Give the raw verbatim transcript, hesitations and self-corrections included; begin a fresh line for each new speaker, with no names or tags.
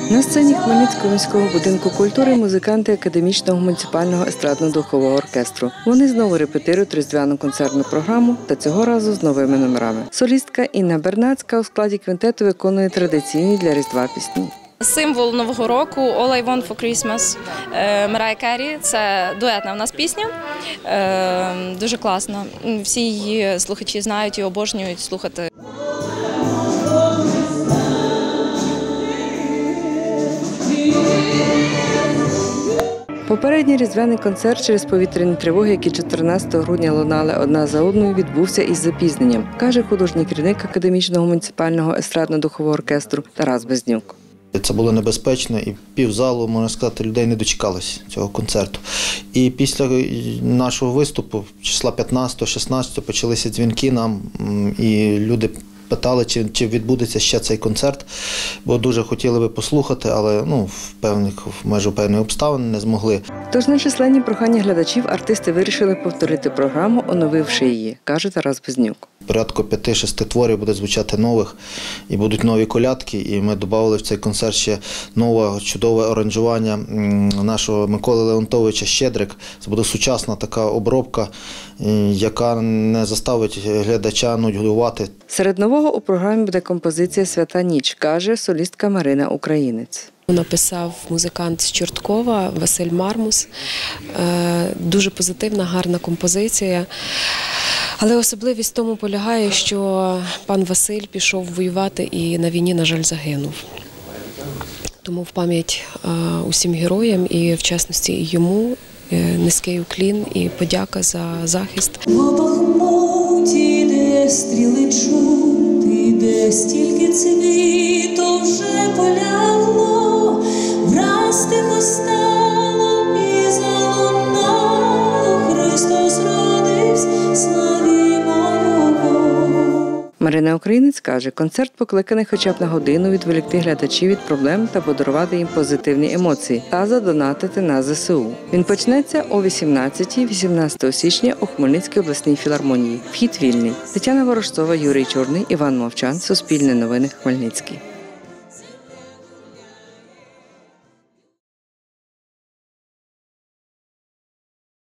На сцені Хмельницького міського будинку культури музиканти Академічного муніципального естрадно-духового оркестру. Вони знову репетирують різдвяну концертну програму та цього разу з новими номерами. Солістка Інна Бернацька у складі квінтету виконує традиційні для Різдва пісні.
Символ Нового року «All I Want for Christmas» Марайя Керрі. Це дуетна в нас пісня, дуже класна. Всі її слухачі знають і обожнюють слухати.
Попередній різдвяний концерт через повітряні тривоги, які чотирнадцятого грудня лунали одна за одною, відбувся із запізненням, каже художній керівник Академічного муніципального естрадно-духового оркестру Тарас Безнюк.
Це було небезпечно і півзалу, можна сказати, людей не дочекалось цього концерту. І після нашого виступу, числа п'ятнадцятого-шістнадцятого, почалися дзвінки нам, і люди питали, чи, чи відбудеться ще цей концерт, бо дуже хотіли би послухати, але ну, в певних, в межах певних обставин не змогли.
Тож на численні прохання глядачів артисти вирішили повторити програму, оновивши її, каже Тарас Безнюк.
Порядку п'яти-шести творів буде звучати нових, і будуть нові колядки, і ми додали в цей концерт ще нове чудове аранжування нашого Миколи Леонтовича «Щедрик». Це буде сучасна така обробка, яка не заставить глядача нудьгувати.
Серед нового у програмі буде композиція «Свята ніч», каже солістка Марина Українець.
Написав музикант з Чорткова Василь Мармус. Дуже позитивна, гарна композиція. Але особливість в тому полягає, що пан Василь пішов воювати і на війні, на жаль, загинув. Тому в пам'ять усім героям і, в частності, і йому низький уклін і подяка за захист.
В Бахмуті, де стріли чути, де стільки цвіту вже полягло, враз тихо стало і залунало, Христос родився, славімо Його.
Марина Українець каже, концерт покликаний хоча б на годину відволікти глядачів від проблем та подарувати їм позитивні емоції та задонатити на зе се у. Він почнеться о вісімнадцятій – вісімнадцятого січня у Хмельницькій обласній філармонії. Вхід вільний. Тетяна Ворожцова, Юрій Чорний, Іван Мовчан. Суспільне новини. Хмельницький.